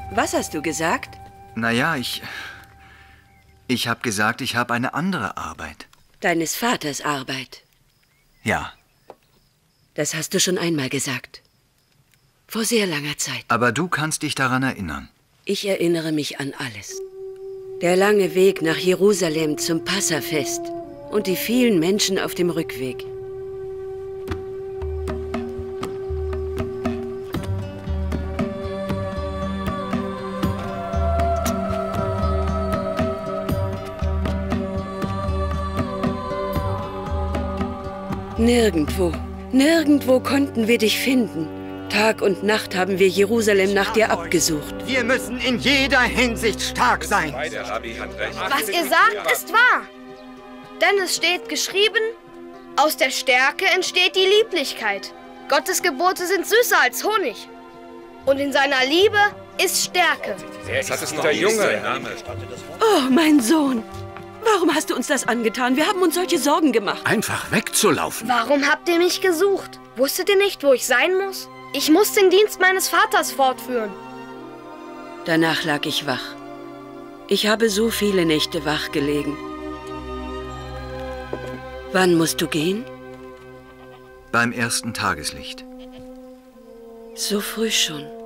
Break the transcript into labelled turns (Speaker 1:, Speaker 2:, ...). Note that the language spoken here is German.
Speaker 1: Was hast du gesagt?
Speaker 2: Naja, ich habe gesagt, ich habe eine andere Arbeit.
Speaker 1: Deines Vaters Arbeit.
Speaker 2: Ja.
Speaker 1: Das hast du schon einmal gesagt. Vor sehr langer Zeit.
Speaker 2: Aber du kannst dich daran erinnern.
Speaker 1: Ich erinnere mich an alles. Der lange Weg nach Jerusalem zum Passafest und die vielen Menschen auf dem Rückweg. Nirgendwo konnten wir dich finden. Tag und Nacht haben wir Jerusalem nach dir abgesucht.
Speaker 3: Wir müssen in jeder Hinsicht stark sein.
Speaker 4: Was ihr sagt, ist wahr. Denn es steht geschrieben, aus der Stärke entsteht die Lieblichkeit. Gottes Gebote sind süßer als Honig. Und in seiner Liebe ist Stärke.
Speaker 5: Das ist der Junge.
Speaker 1: Oh, mein Sohn. Warum hast du uns das angetan? Wir haben uns solche Sorgen gemacht.
Speaker 6: Einfach wegzulaufen.
Speaker 4: Warum habt ihr mich gesucht? Wusstet ihr nicht, wo ich sein muss? Ich muss den Dienst meines Vaters fortführen.
Speaker 1: Danach lag ich wach. Ich habe so viele Nächte wach gelegen. Wann musst du gehen?
Speaker 2: Beim ersten Tageslicht.
Speaker 1: So früh schon.